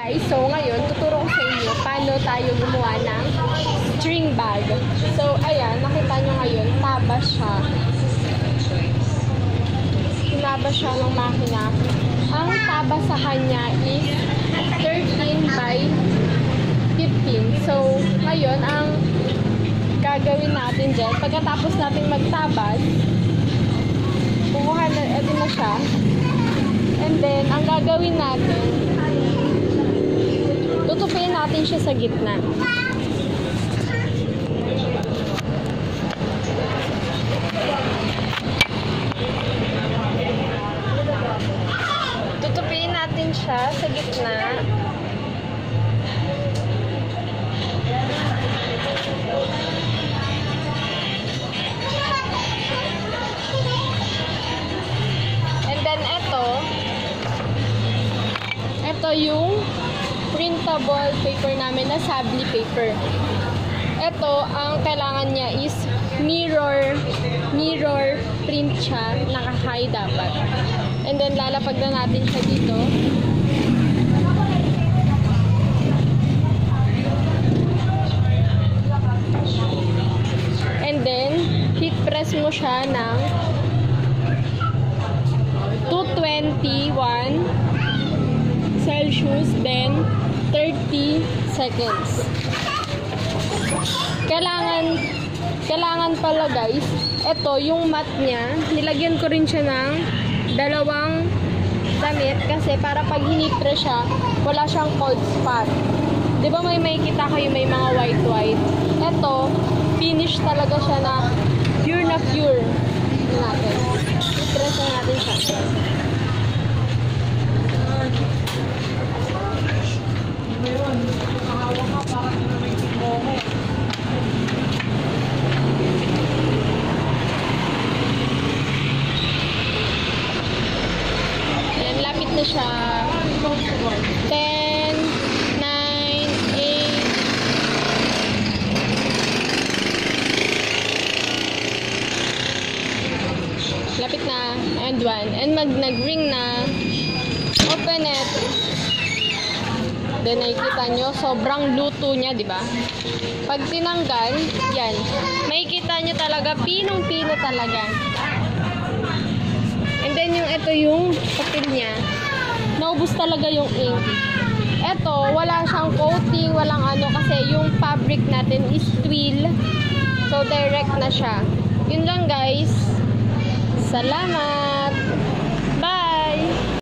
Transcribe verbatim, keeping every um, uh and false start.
guys, so ngayon, tuturo ko sa inyo paano tayo gumawa ng string bag. So, ayan, nakita nyo ngayon, taba siya. Tinaba siya ng makina. Ang taba sa kanya is thirteen by fifteen. So, ngayon, ang gagawin natin dyan, pagkatapos natin magtabas, kukuha na, ito na siya. And then, ang gagawin natin, tutupin natin siya sa gitna. Tutupin natin siya sa gitna. And then, ito, ito yung printable paper namin na sabli paper. Ito, ang kailangan niya is mirror, mirror print siya, naka-high dapat. And then, lalapag na natin siya dito. And then, heat press mo siya ng two twenty-one Celsius, then thirty seconds. Kailangan, kailangan pala guys, ito yung mat niya, nilagyan ko rin siya ng dalawang damit kasi para pag hinipre siya, wala siyang cold spot. Di ba may makikita kayo may mga white-white? Ito, finish talaga siya na pure na pure. Natin. I-press na natin siya. Ayan, lapit na siya. ten, nine, eight. Lapit na. And one. And mag nag-ring na. Open it. Then, nakikita nyo, sobrang luto niya, di ba? Pag tinanggal, yan. Makikita nyo talaga, pinong-pino talaga. And then, yung ito yung papel niya. Naubos talaga yung ink. Ito, wala siyang coating, walang ano, kasi yung fabric natin is twill. So, direct na siya. Yun lang, guys. Salamat!